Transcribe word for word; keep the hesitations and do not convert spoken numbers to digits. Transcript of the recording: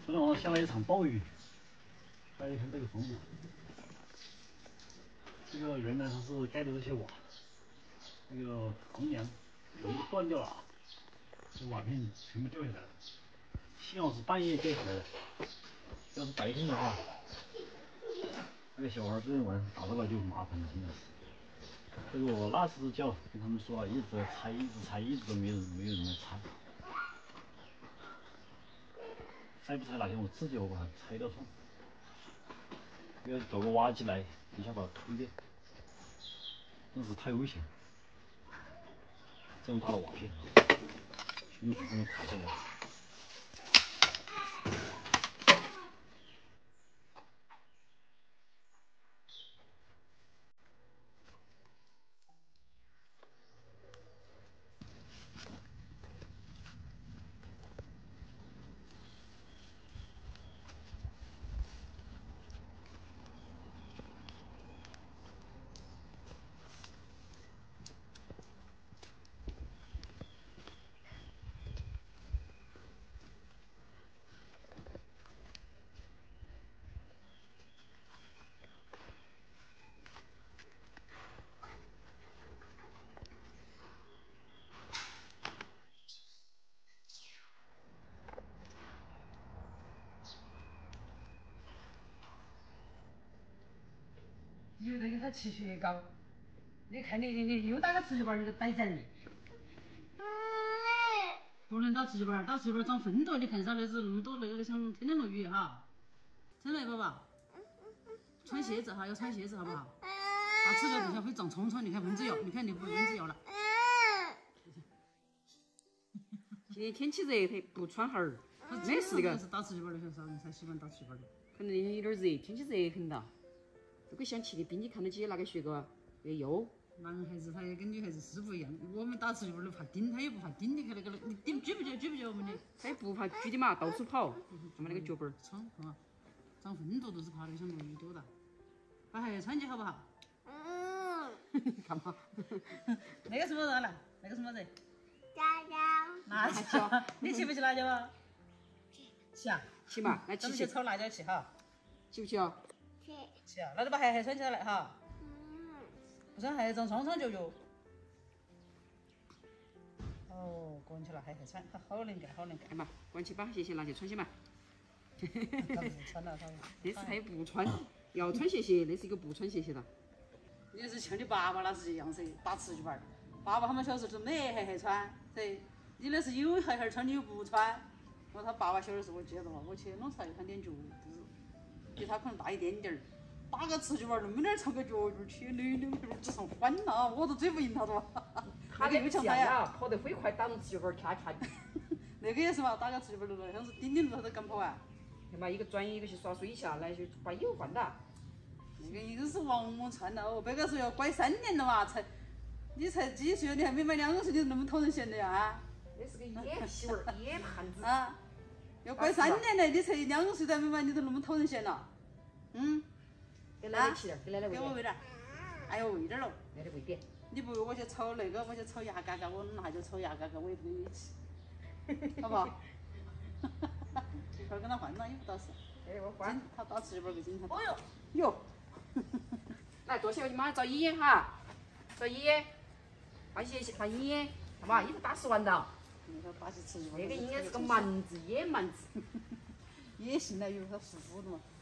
昨天晚上下了一场暴雨，大家看这个房子，这个原来它是盖的这些瓦，那个横梁全部断掉了，这瓦片全部掉下来了。幸好是半夜掉下来的，要是白天的话，那个小孩昨天晚上打到了就麻烦了，真的是。这个我那时叫跟他们说了，一直在拆，一直拆，一直都没有没有人来拆。拆不拆哪天我自己我把它拆掉算了。要找个挖机来，一下把它推掉，真是太危险了。这么大的瓦片，全部从卡下来。 有那个他气血高，你看你你你又打个持久板，你个呆人。不能打持久板，打持久板长粪多，你看啥那是那么多那个像天天落雨哈。真来宝宝，穿鞋子哈，要穿鞋子好不好？打持久等下会长虫虫，你看蚊子咬，你看你被蚊子咬了。 今天天气热，他不穿鞋儿，没事的。 是打持久板的，晓得人才喜欢打持久板的。 可能那天有点热，天气热很哒。这个想去的冰，你看得起那个雪糕那油。 男孩子他也跟女孩子是不一样，我们打持久板都怕顶，他也不怕顶。你看那个，你顶举不举？举不举我们的？ 他也不怕举的嘛，到处跑，他们那个脚板儿。 穿啊，长粪多都是怕那个像落雨多大。把鞋穿起好不好？ 嗯。干嘛？ 那个什么人来？那个什么人？ 辣椒。 辣椒。你吃不吃辣椒啊？吃啊。 去嘛，来去去。 炒辣椒去哈。 去不去啊？ 去。 去啊，那就把鞋鞋穿起来哈。不穿鞋长双双脚脚。哦，关起了鞋鞋穿，好能干，好能干嘛。关起把鞋鞋拿去穿起嘛。 他不穿了，他。 那是他也不穿，要穿鞋鞋，那是一个不穿鞋鞋的。 你是像你爸爸那是一样噻，打持久板。爸爸他们小时候都没鞋鞋穿，噻。你那是有鞋鞋穿，你又不穿。我他爸爸小的时候我记得嘛，我去弄出来一看点脚，就是比他可能大一点点儿。打个持久板那么点儿长个脚脚去溜溜溜就上翻了，我都追不赢他的。 他那个强呀，跑得飞快，打成持久板咔咔。 那个也是嘛，打个持久板路，像是顶顶路他都敢跑啊。 看嘛，一个转一个去耍水下来就把油换了。 那个硬是王莽穿了哦，别个说要拐三年了嘛才，你才几岁你还没满两岁就那么讨人嫌的呀？ 那是个野皮娃儿，野汉子。 啊，要拐三年了，你才两岁都还没满，你都那么讨人嫌了。嗯。 给奶奶吃点，给奶奶喂点。 给我喂点。哎呦，喂点喽。 奶奶喂点。 你不喂我去炒那个，我去炒牙嘎嘎，我拿就炒牙嘎嘎，我也不给你吃，好不好？一会儿跟他换了，也不倒是。 哎，我换。 他打持久板够经常。 哦哟。 哟。 来，坐起，你马上找姨爷哈，找姨爷，换鞋鞋，换姨爷，看嘛，衣服打湿完了。 那个打起持久板。 那个应该是个蛮子，野蛮子。 野性来有，他属虎的嘛。